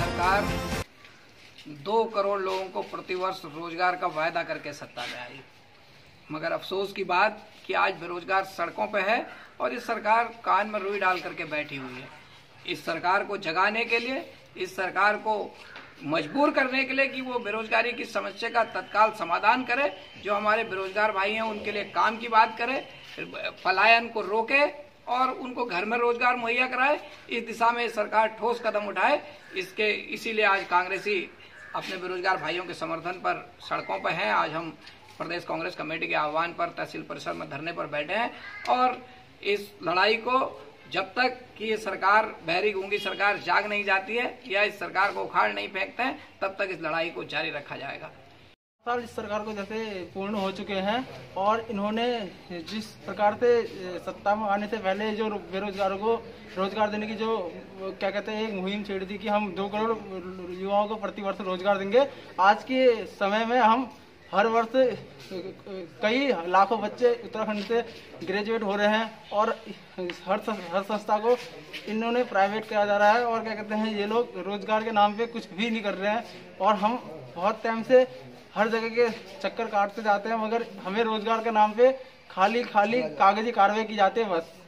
सरकार 2 करोड़ लोगों को प्रतिवर्ष रोजगार का वायदा करके सत्ता में आई, मगर अफसोस की बात कि आज बेरोजगार सड़कों पे है और इस सरकार कान में रुई डाल करके बैठी हुई है। इस सरकार को जगाने के लिए, इस सरकार को मजबूर करने के लिए कि वो बेरोजगारी की समस्या का तत्काल समाधान करे, जो हमारे बेरोजगार भाई हैं उनके लिए काम की बात करे, पलायन को रोके और उनको घर में रोजगार मुहैया कराए, इस दिशा में सरकार ठोस कदम उठाए। इसीलिए आज कांग्रेसी अपने बेरोजगार भाइयों के समर्थन पर सड़कों पर हैं। आज हम प्रदेश कांग्रेस कमेटी के आह्वान पर तहसील परिसर में धरने पर बैठे हैं और इस लड़ाई को जब तक कि ये सरकार, बहरी गूंगी सरकार जाग नहीं जाती है या इस सरकार को उखाड़ नहीं फेंकते हैं, तब तक इस लड़ाई को जारी रखा जाएगा। साल इस सरकार को जैसे पूर्ण हो चुके हैं और इन्होंने जिस प्रकार से सत्ता में आने से पहले जो बेरोजगारों को रोजगार देने की जो क्या कहते हैं एक मुहिम छेड़ दी कि हम 2 करोड़ युवाओं को प्रतिवर्ष रोजगार देंगे। आज के समय में हम हर वर्ष कई लाखों बच्चे उत्तराखंड से ग्रेजुएट हो रहे हैं और हर संस्था को इन्होंने प्राइवेट किया जा रहा है और क्या कहते हैं ये लोग रोजगार के नाम पे कुछ भी नहीं कर रहे हैं और हम बहुत टाइम से हर जगह के चक्कर काटते जाते हैं, मगर हमें रोजगार के नाम पे खाली कागजी कार्रवाई की जाती है बस।